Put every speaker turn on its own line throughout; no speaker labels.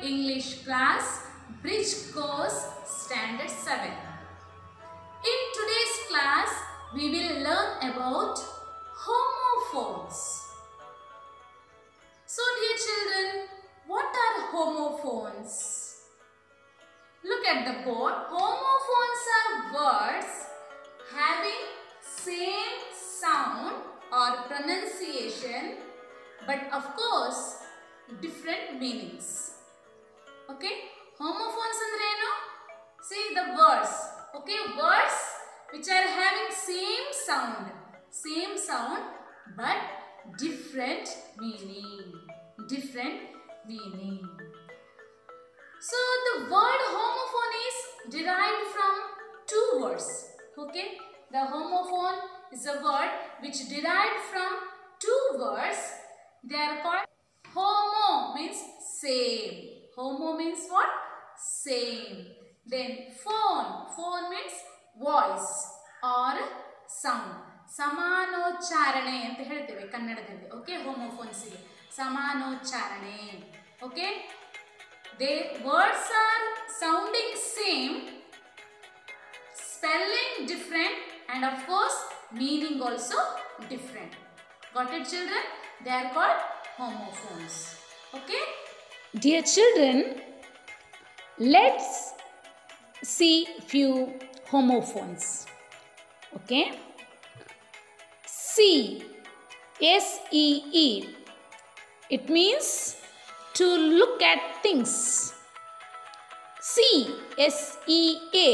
English class, Bridge Course Standard 7. In today's class, we will learn about homophones. So dear children, what are homophones? Look at the board. Homophones are words having same sound or pronunciation, but of course different meanings. Okay, homophones andre eno? See the words. Okay, words which are having same sound but different meaning. So the word homophone is derived from two words. Okay, the homophone is a word which derived from two words. They are called homo means same. Homo means what? Same. Then phone means voice or sound. Samanocharane anta helteve kannadadalli. Okay, homophones ige samanocharane. Okay, the words are sounding same, spelling different, and of course meaning also different. Got it children? They are called homophones. Okay, dear children, let's see few homophones. Okay, See, S-E-E, it means to look at things. See, S-E-A,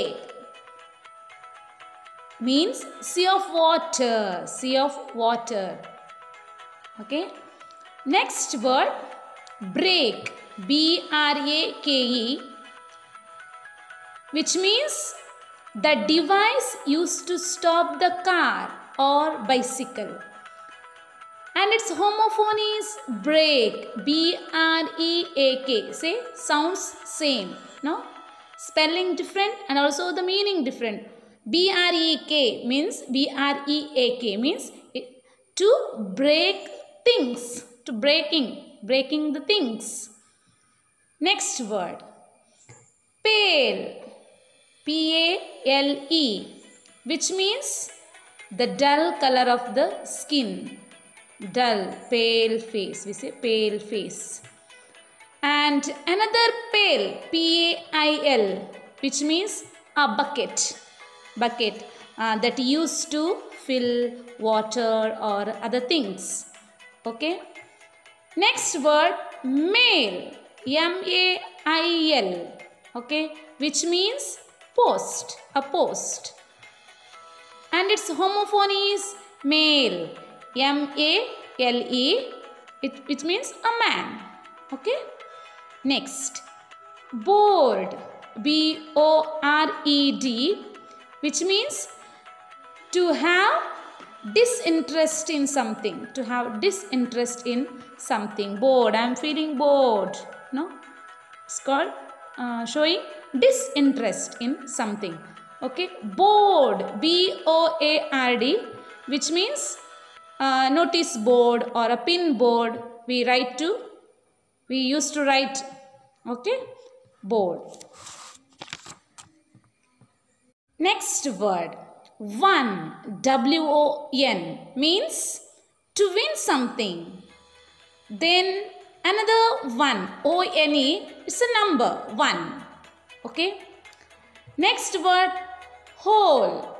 means sea of water. Okay, next word, brake, B-R-A-K-E, which means the device used to stop the car or bicycle, and its homophone is brake, B-R-E-A-K. Say, sounds same, no? Spelling different and also the meaning different. B-R-E-K means B-R-E-A-K means to break things, to breaking the things. Next word, pale, P-A-L-E, which means the dull color of the skin. Dull, pale face. We say pale face. And another pale, P-A-I-L, which means a bucket. That used to fill water or other things. Okay. Next word, mail, M-A-I-L. Okay, which means post, a post. And its homophone is male, M-A-L-E, which means a man. Okay. Next, bored, B-O-R-E-D, which means to have disinterest in something. Bored, I am feeling bored. No, it's called showing disinterest in something. Okay, board, B-O-A-R-D, which means notice board or a pin board. We used to write. Okay, board. Next word, won, W-O-N, means to win something. Then another one, O-N-E, it's a number, 1. Okay. Next word, whole,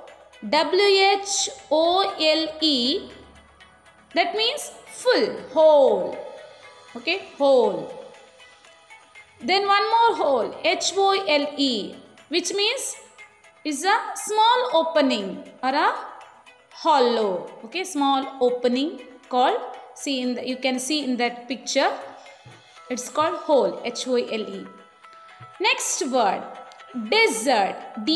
W-H-O-L-E, that means full, whole. Okay, whole. Then one more whole, H-O-L-E, which means is a small opening or a hollow. Okay, small opening called, you can see in that picture, it's called whole, H-O-L-E. Next word, dessert,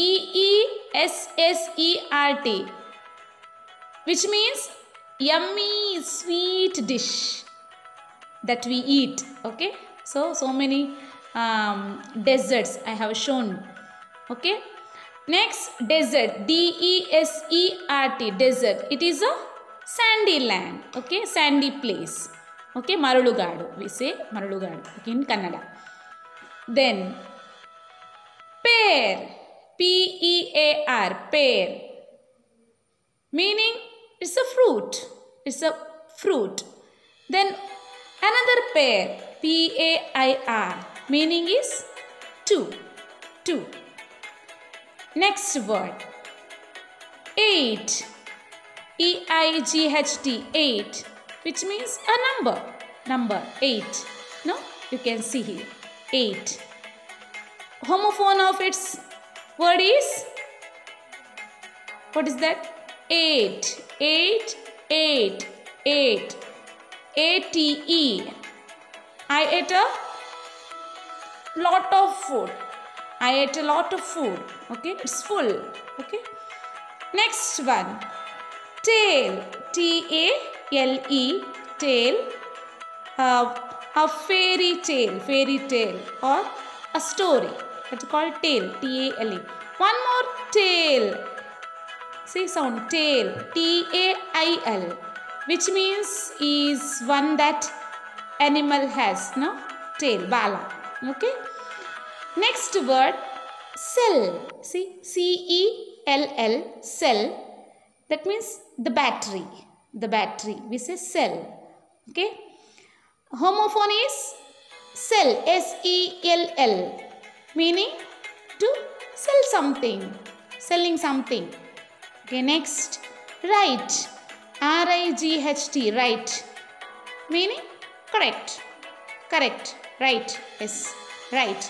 D-E-S-S-E-R-T, which means yummy sweet dish that we eat. Okay, so many desserts I have shown. Okay, next, desert, D-E-S-E-R-T, desert, it is a sandy land. Okay, sandy place. Okay, Marulugadu, we say Marulugadu, okay, in Kannada. Then pear, P-E-A-R, pear. Meaning it's a fruit. It's a fruit. Then another pair, P-A-I-R. Meaning is two. Two. Next word, eight, E-I-G-H-T, eight, which means a number. Number, eight. No, you can see here, eight. Homophone of its word is, what is that? Eight, eight, eight, eight. A-T-E. I ate a lot of food. I ate a lot of food. Okay, it's full. Okay. Next one, tail, T-A-L-E, tail. A fairy tale or a story. It's called tail, T-A-L-E. One more, tail. See sound, tail, T-A-I-L, which means is one that animal has, no? Tail, bala. Okay. Next word, cell. See, C-E-L-L, cell. That means the battery. The battery. We say cell. Okay. Homophone is sell, S-E-L-L, meaning to sell something, selling something. Okay, next, right, R-I-G-H-T, right, meaning correct, correct, right, yes, right.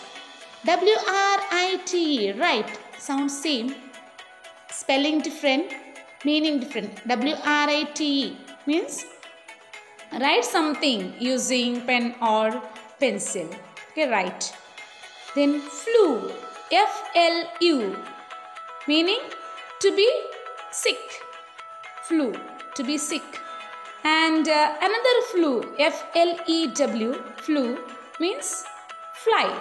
W-R-I-T-E, right, sounds same, spelling different, meaning different. W-R-I-T-E means write something using pen or pencil. Okay, right. Then flu, F-L-U, meaning to be sick. Flu, to be sick. And another flu, F-L-E-W, flu, means fly.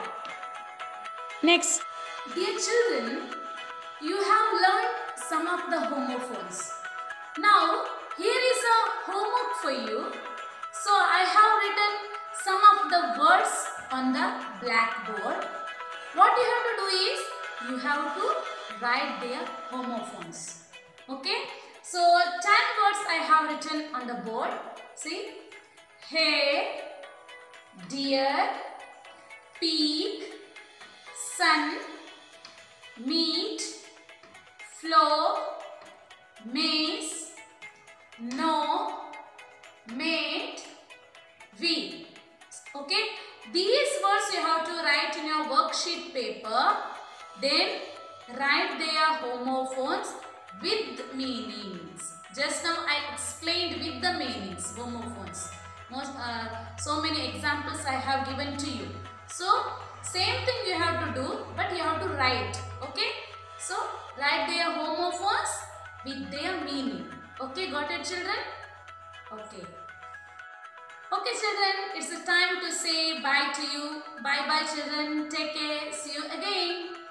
Next. Dear children, you have learned some of the homophones. Now, here is a homework for you. So, I have written some of the words on the blackboard. What you have to do is, you have to write their homophones. Okay? So, 10 words I have written on the board. See? Hair, deer, peak, sun, meat, floor, maze, no, mate, we. Okay, these words you have to write in your worksheet paper. Then write their homophones with meanings. Just now I explained with the meanings, homophones. So many examples I have given to you. So same thing you have to do, but you have to write. Okay, so write their homophones with their meaning. Okay, got it children? Okay. Okay children, it's the time to say bye to you. Bye bye children. Take care. See you again.